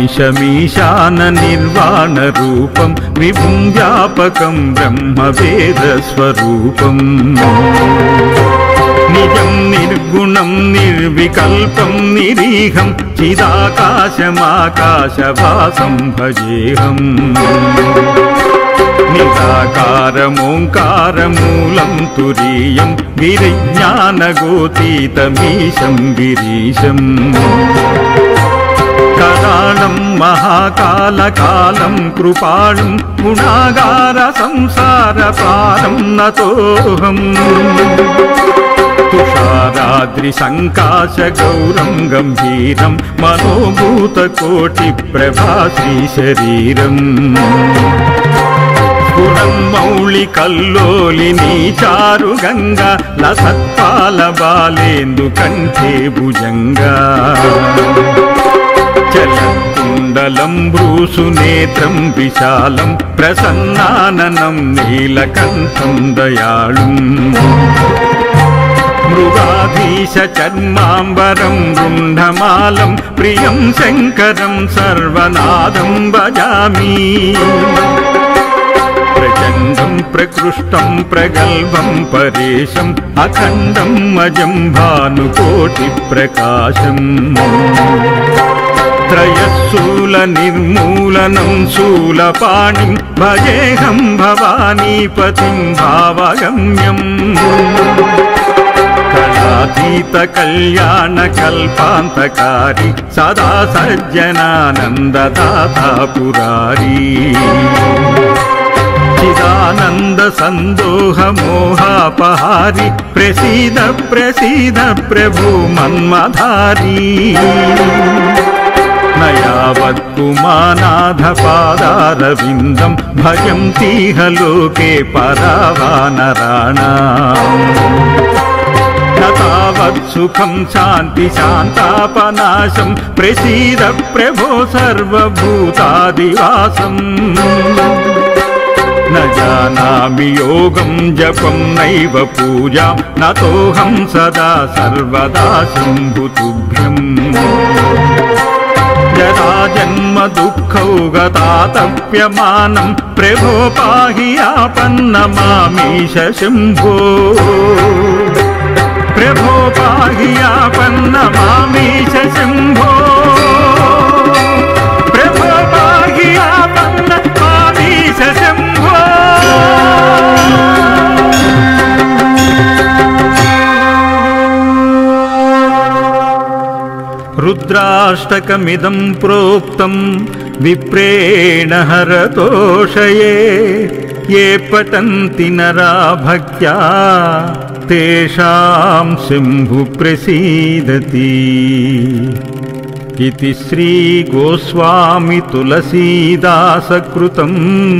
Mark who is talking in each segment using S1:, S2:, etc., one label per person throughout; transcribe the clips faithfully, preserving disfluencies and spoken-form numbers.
S1: नमामीशमीशान निर्वाण रूपं विभुं व्यापकं ब्रह्म वेद स्वरूपं निजं निर्गुणं निर्विकल्पं निरीहं चिदाकाशमाकाशवासं भजेऽहम् निराकारमोङ्कारमूलं तुरीयं गिरिज्ञानगोतीतमीशं गिरीशम् करालं महाकालकालं कृपालं गुणागार संसारपारं नतोऽहम् तुषाराद्रिसङ्काशगौरं गम्भीरं मनोभूतकोटिप्रभाश्रीशरीरम् स्फुरन्मौलिकल्लोलिनी चारुगङ्गा लसत्पालबालेन्दुकण्ठे भुजङ्गा चलत्कुण्डलं भ्रूसुनेत्रं विशालं प्रसन्नाननं नीलकण्ठं दयालुम् मृगाधीश चर्माम्बरं रुण्डमालं प्रियं शङ्करं सर्वनादं भजामि प्रचण्डं प्रकृष्टं प्रगल्भं परेशम् अखण्डं अजं भानुकोटिप्रकाशम् त्रयशूलनिर्मूलनं शूलपाणिं भजेऽहं भवानीपतिं भावगम्यम् कलातीत कल्याणकल्पान्तकारी सदा सज्जनानन्ददाता पुरारी चिदानन्द सन्दोह मोहापहारी प्रसीद प्रसीद प्रभु मन्मधारी न यावत् पुमानाधपादारविन्दं भजन्तीह लोके परावानराणाम् न तावत् सुखं शान्ति शान्तापनाशं प्रसीद प्रभो सर्वभूतादिवासम् न जानामि योगं जपं नैव पूजां नतोऽहं सदा सर्वदा शम्भुतुभ्यम् जरा जन्म दुःखौ गतातप्यमानं प्रभो पाहि आपन्नमामीश शम्भो प्रभो पाहि आपन्नमामीश शम्भो प्रभो पाहि आपन्नमामीश शम्भो रुद्राष्टकमिदं प्रोक्तं विप्रेण हरतोषये ये पठन्ति नरा भक्त्या तेषां शम्भु प्रसीदति इति श्री गोस्वामी तुलसीदासकृतं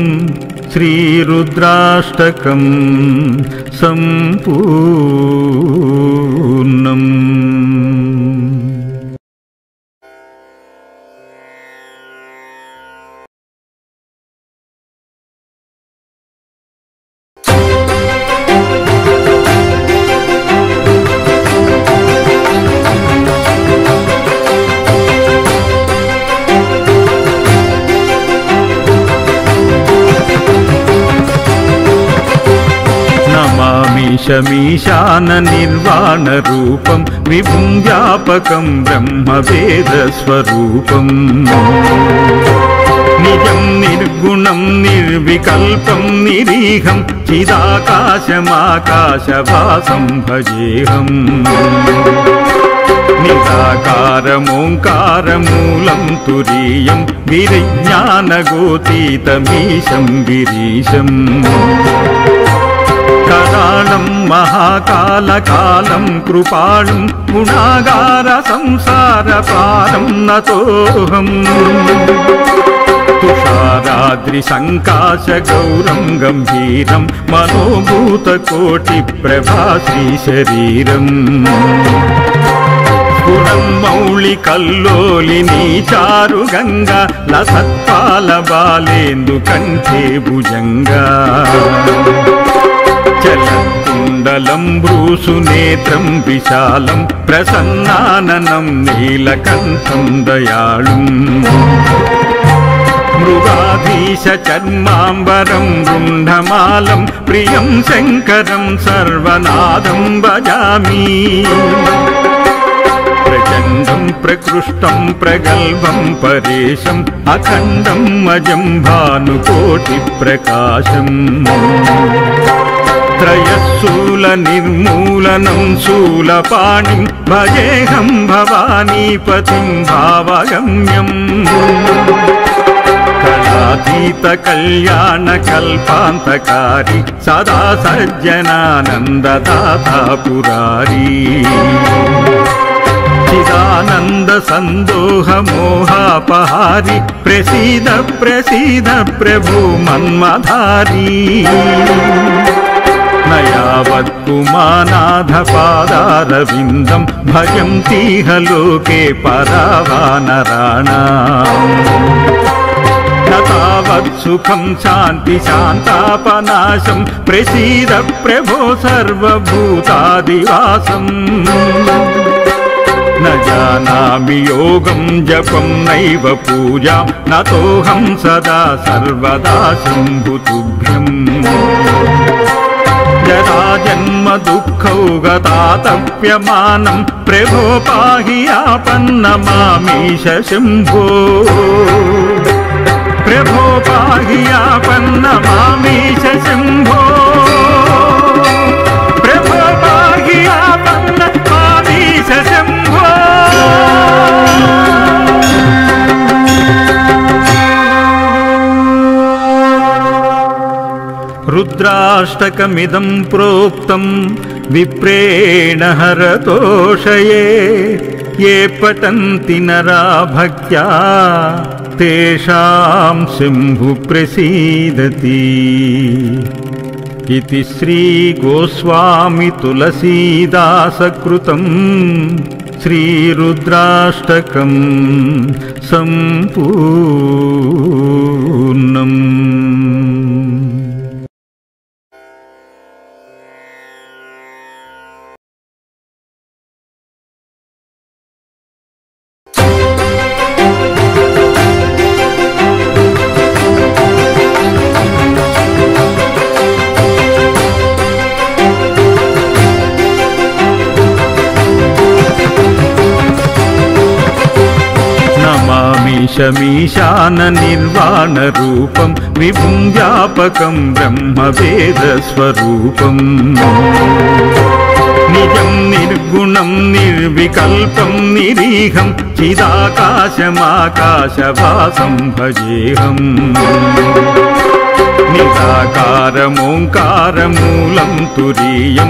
S1: श्रीरुद्राष्टकं सम्पूर्णम्। नमामीशमीशान निर्वाण रूपं विभुं व्यापकं ब्रह्म वेद स्वरूपं निजं निर्गुणं निर्विकल्पं निरीहं चिदाकाशमाकाशवासं भजेऽहम् निराकारमोङ्कारमूलं तुरीयं गिरिज्ञानगोतीतमीशं गिरीशम् करालं महाकालकालं कृपालं गुणागार संसारपारं नतोऽहम् तुषाराद्रिसङ्काशगौरं गम्भीरं मनोभूतकोटिप्रभाश्रीशरीरम् स्फुरन्मौलिकल्लोलिनी चारुगङ्गा लसत्पालबालेन्दुकण्ठे भुजङ्गा चलत्कुण्डलं జలకుండలం భ్రూసునేత్రం విశాలం ప్రసన్నాననం నీలకంఠం దయాళుం మృగాధీశ చర్మాంబరం రుంఢమాలం ప్రియం శంకరం సర్వనాదం భజామి ప్రచండం ప్రకృష్టం ప్రగల్భం పరేశం అఖండం అజం భానుకోటి ప్రకాశం త్రయశూల నిర్మూలనం శూలపాణిం భజేహం భవానీపతిం భావగమ్యం కళాతీత కళ్యాణ కల్పాంతకారి సదా సజ్జనానందదాతా పురారీ చిదానంద సందోహ మోహాపహారి ప్రసీద ప్రసీద ప్రభు మన్మధారీ నయావత్పుమానాథ పాదారవిందం భజంతీహ లోకే పరావానరాణాం తావత్ సుఖం శాంతి శాంతాపనాశం ప్రసీద ప్రభో సర్వభూతాదివాసం न जानामि योगं जपं नैव पूजां नतोऽहं सदा सर्वदा शम्भुतुभ्यं जरा जन्म दुःखौ गतातप्यमानं प्रभो पाहि आपन्नमामीश शम्भो प्रभो पाहि आपन्नमामीश शम्भो प्रभो पाहि आपन्नमामीश शम्भो रुद्राष्टकमिदं प्रोक्तं विप्रेण हरतोषये ये पठन्ति नरा भक्त्या तेषां शम्भु प्रसीदति इति श्री गोस्वामी तुलसीदासकृतं श्रीरुद्राष्टकं सम्पूर्णम्। शमीशान निर्वाण रूपं विभुं व्यापकं ब्रह्म वेद स्वरूपं निजं निर्गुणं निर्विकल्पं निरीहं चिदाकाशमाकाशवासं भजेऽहं निराकारमोङ्कारमूलं तुरीयं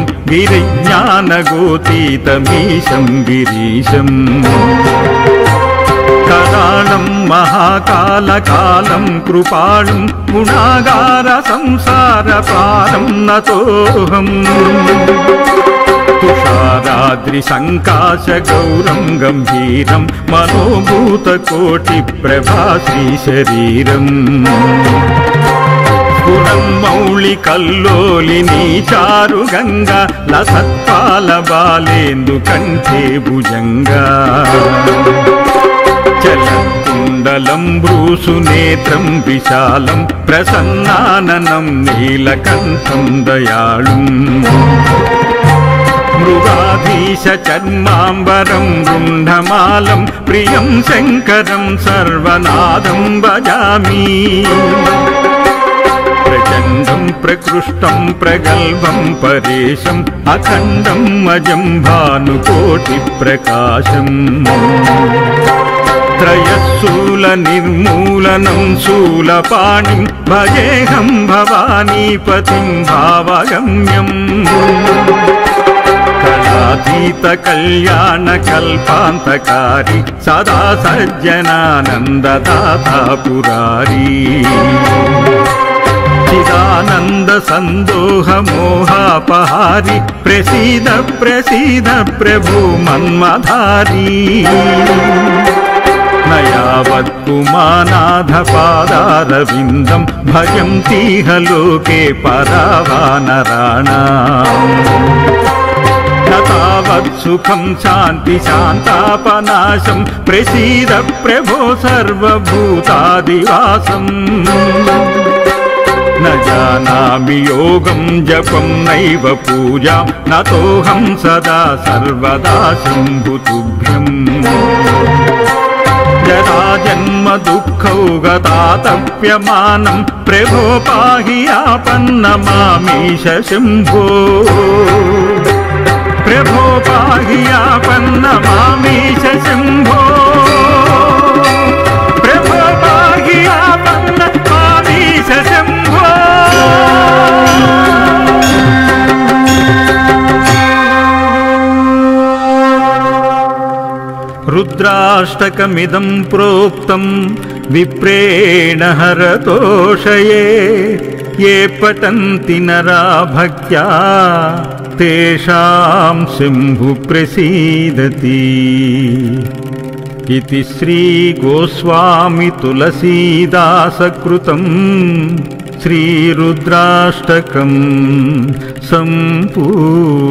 S1: गिरिज्ञानगोतीतमीशं गिरीशम् करालं महाकालकालं कृपालं गुणागार संसारपारं नतोऽहम् तुषाराद्रिसङ्काशगौरं गम्भीरं मनोभूतकोटिप्रभाश्रीशरीरम् स्फुरन्मौलिकल्लोलिनी चारुगङ्गा लसत्पालबालेन्दुकण्ठे भुजङ्गा जलकुण्डलं भ्रूसुनेत्रं विशालं प्रसन्नाननं नीलकण्ठं दयाळुं मृगाधीश चर्मांबरं रुण्ढमालं प्रियं शङ्करं सर्वनादं भजामि प्रचण्डं प्रकृष्टं प्रगल्भं परेशम् अखण्डं अजं भानुकोटिप्रकाशम् त्रयशूल निर्मूलनं शूलपाणिं भजेऽहं भवानीपतिं भावगम्यं कलातीत कल्याण कल्पान्तकारी सदा सज्जनानन्ददाता पुरारी चिदानंद संदोह मोहापहारी प्रसीद प्रसीद प्रभु मन्मधारी नयावत् సత్కుమానాథ పాదారవిందం భజంతీహ లోకే పరావానరాణాం తావత్ సుఖం శాంతి శాంతాపనాశం ప్రసీద ప్రభో సర్వభూతాదివాసం న జానామి యోగం జపం నైవ పూజాం నతోహం సదా సర్వదా శంభుతుభ్యం జరా జన్మ దుఃఖౌ గతాతప్యమానం ప్రభో పాహి ఆపన్నమామీశ శంభో ప్రభో పాహి ఆపన్నమామీశ శంభో ప్రభో పాహి ఆపన్నమామీశ శంభో రుద్రాష్టకమిదం ప్రోక్తం విప్రేణ హరతోషయే ఏ పఠంతి నరా భక్త్యా తేషాం శంభు ప్రసీదతి ఇతి శ్రీ గోస్వామి తులసీదాసకృతం శ్రీ రుద్రాష్టకం సంపూర్ణం।